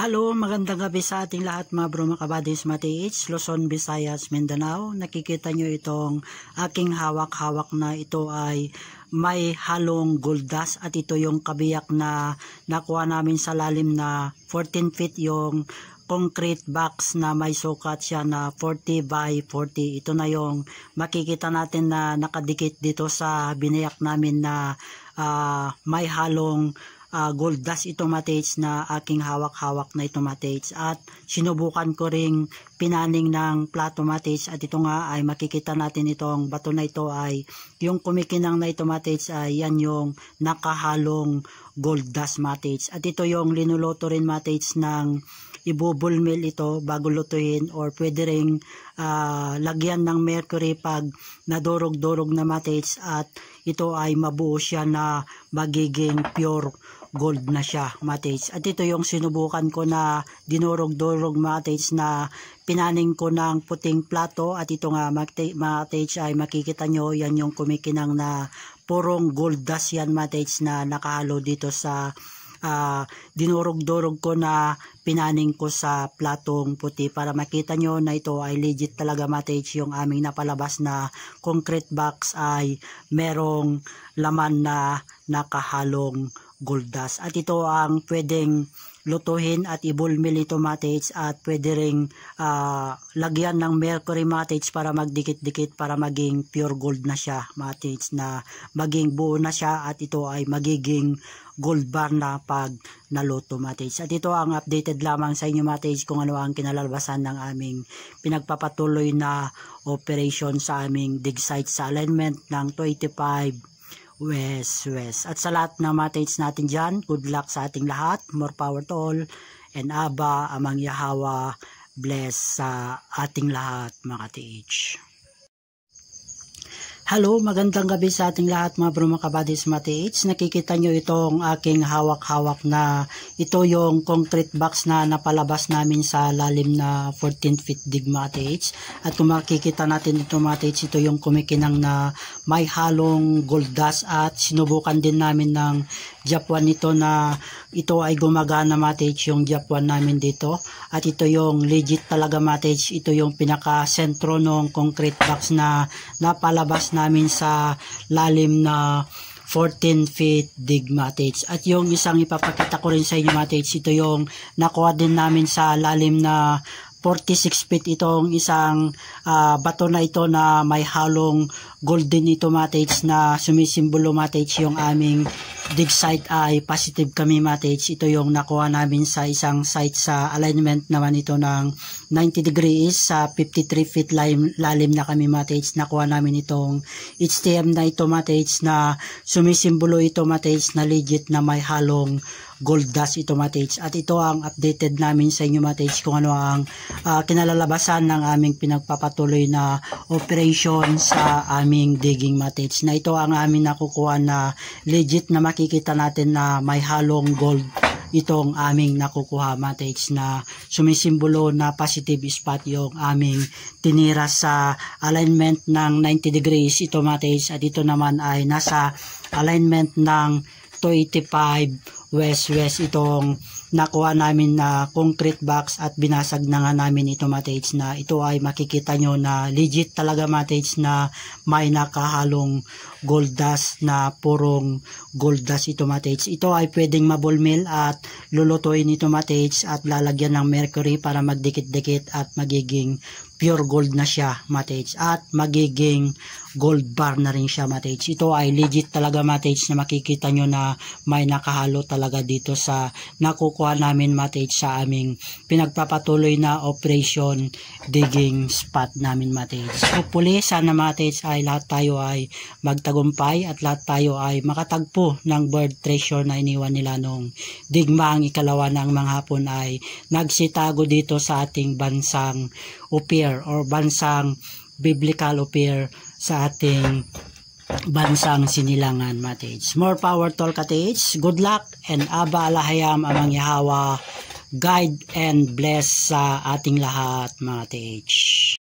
Hello, magandang gabi sa ating lahat mga bro, mga kabadis, Matiits, Luzon, Visayas, Mindanao. Nakikita nyo itong aking hawak-hawak na ito ay may halong gold dust at ito yung kabiyak na nakuha namin sa lalim na 14 feet yung concrete box na may sukat siya na 40 by 40. Ito na yung makikita natin na nakadikit dito sa binayak namin na may halong gold dust ito Matiits na aking hawak-hawak na ito Matiits, at sinubukan ko ring pinaning ng plato Matiits, at ito nga ay makikita natin itong bato na ito ay yung kumikinang na ito Matiits ay yan yung nakahalong gold dust Matiits, at ito yung linuluto rin Matiits ng ibubulmil ito bago lutuin, or pwede ring lagyan ng mercury pag nadurog-durog na Matiits, at ito ay mabuo siya na magiging pure gold na siya Matiits. At ito yung sinubukan ko na dinurog-durog Matiits na pinaning ko ng puting plato, at ito nga Matiits ay makikita nyo yan yung kumikinang na purong gold dust yan Matiits na nakahalo dito sa dinurog-durog ko na pinaning ko sa platong puti, para makita nyo na ito ay legit talaga Matiits. Yung aming napalabas na concrete box ay merong laman na nakahalong gold dust, at ito ang pwedeng lutuhin at ibulmil ito Matiits, at pwede ring lagyan ng mercury Matiits para magdikit-dikit para maging pure gold na siya Matiits, na maging buo na siya, at ito ay magiging gold bar na pag naluto Matiits. At ito ang updated lamang sa inyo Matiits kung ano ang kinalalabasan ng aming pinagpapatuloy na operation sa aming dig site sa alignment ng 285 West. At sa lahat ng Matiits natin dyan, good luck sa ating lahat, more power to all, and Aba amang Yahawa bless sa ating lahat mga Matiits. Hello, magandang gabi sa ating lahat mga bro, mga kabadis, Matiits. Nakikita nyo itong aking hawak-hawak na ito yung concrete box na napalabas namin sa lalim na 14 feet dig Matiits. At kung makikita natin ito Matiits, ito yung kumikinang na may halong gold dust, at sinubukan din namin ng Japan nito na ito ay gumagana Matiits, yung Japan namin dito. At ito yung legit talaga Matiits, ito yung pinaka-sentro ng concrete box na napalabas namin sa lalim na 14 feet dig Matiits. At yung isang ipapakita ko rin sa inyo Matiits, ito yung nakuha din namin sa lalim na 46 feet, itong isang bato na ito na may halong golden ito Matiits, na sumisimbolo Matiits yung aming dig site ay positive kami Matiits. Ito yung nakuha namin sa isang site sa alignment naman ito ng 90 degrees sa 53 feet lalim na kami Matiits. Nakuha namin itong HTM na ito Matiits, na sumisimbolo ito Matiits na legit na may halong gold dust ito Matiits. At ito ang updated namin sa inyo Matiits kung ano ang kinalalabasan ng aming pinagpapatuloy na operation sa aming digging Matiits, na ito ang aming nakukuha na legit na makikita natin na may halong gold itong aming nakukuha Matiits, na sumisimbolo na positive spot yung aming tinira sa alignment ng 90 degrees ito Matiits. At ito naman ay nasa alignment ng 285 West itong nakuha namin na concrete box, at binasag na nga namin ito Matiits, na ito ay makikita nyo na legit talaga Matiits na may nakahalong gold dust, na purong gold dust ito Matiits. Ito ay pwedeng mabulmil at lulutuin ito Matiits, at lalagyan ng mercury para magdikit-dikit at magiging pure gold na siya Matiits, at magiging gold bar na rin siya Matiits. Ito ay legit talaga Matiits, na makikita nyo na may nakahalo talaga dito sa nakukuha namin Matiits sa aming pinagpapatuloy na operation digging spot namin Matiits. Hopefully sana Matiits ay lahat tayo ay magtagumpay, at lahat tayo ay makatagpo ng bird treasure na iniwan nila nung digmaang ikalawa ng mga Hapon ay nagsitago dito sa ating bansang Upir, or bansang biblical Upir sa ating bansang Sinilangan Matiits. More power to all Matiits. Good luck, and Aba alahayam amang Yahawa guide and bless sa ating lahat Matiits.